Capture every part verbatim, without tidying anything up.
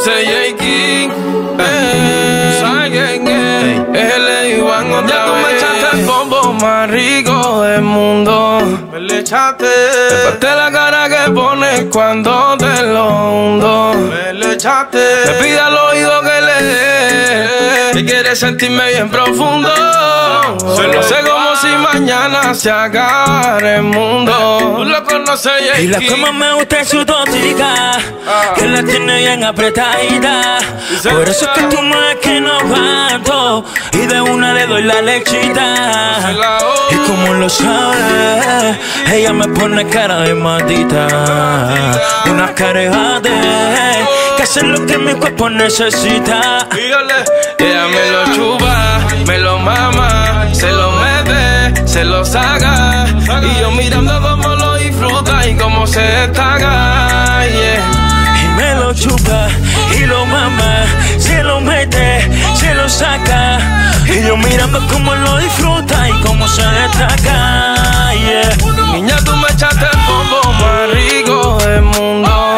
conoce J. King, eh, ¿sabes quién es? Es el Iván otra ya vez. Tú me echaste el bombo más rico del mundo. Me le echaste. Te parte la cara que pones cuando te lo hundo. Me le echaste. Me pide al oído que le dé, que quiere sentirme bien profundo. Se lo sé como si mañana se acabara el mundo. Tú lo conoces, J. Y la que más me gusta es su tóxica, ah, que la tiene bien apretadita. Por eso es que tú me ves que no aguanto y de una le doy la lechita. Y como lo sabes, ella me pone cara de maldita, unas carejadas que hacen lo que mi cuerpo necesita. Ella me lo chupa, me lo mama, se lo mete, se lo saca, y yo mirando cómo lo disfruta y cómo se destaca, yeah. Y me lo chupa y lo mama, se lo mete, se lo saca, y yo mirando cómo lo disfruta y cómo se destaca, yeah. Niña, tú me echaste el bombo más rico del mundo.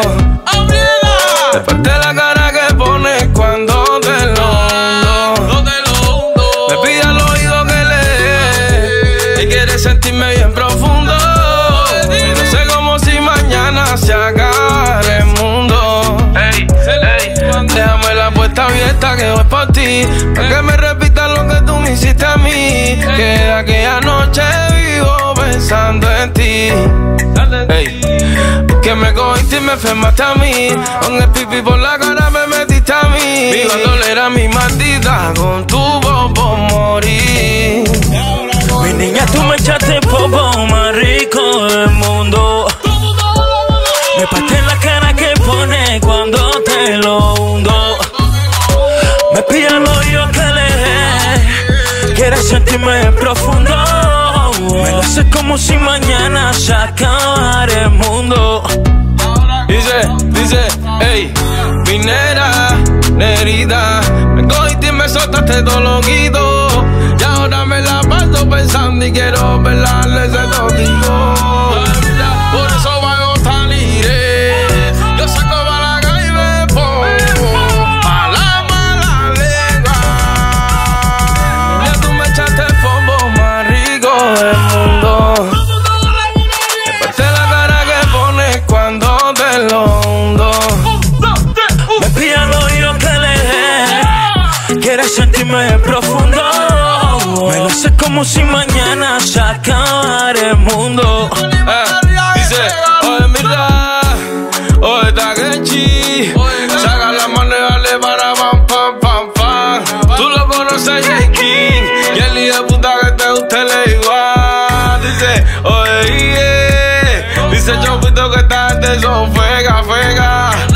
Te parte la cara que pones cuando te lo hundo. Me pide al oído que le dé, y quiere sentirme bien profundo. No sé cómo si mañana se acabara el mundo. Ey, ey, déjame la puerta abierta que voy por ti, para que me repitas lo que tú me hiciste a mí. Que de aquella noche vivo pensando en ti. Ey, que me cogiste y me enfermaste a mí, con el pipi por la cara me metiste a mí. Mi bandolera, mi maldita, con tu bobo morí. Mi niña, tú me echaste el bobo más rico del mundo. Me parte la cara que pone cuando te lo hundo. Me pide al oído que le dé, quiere sentirme profundo. Me lo sé como si mañana se acabara el mundo. Dice, dice, ey, mi nera, nerita, me cogiste y me soltaste todo loquito, y ahora me la paso pensando y quiero velarle ese tóxico. Por eso vago saliré, yo saco para la calle y me pongo a la mala lengua. Ya tú me echaste el bombo más rico del mundo. Te parte la cara que pones cuando te lo hundo. Me pide al oído que le dé, quiere sentirme profundo. Me lo sé como si mañana se acabara el mundo. Eh, dice, oye mira, oye Takechi, saca la mano y dale para pam pam pam pam. Tú lo conoces, J. King, y el hijo de puta que te guste le igual. Dice, oye, yeah. Dice Chopito que esta gente son fega, fega.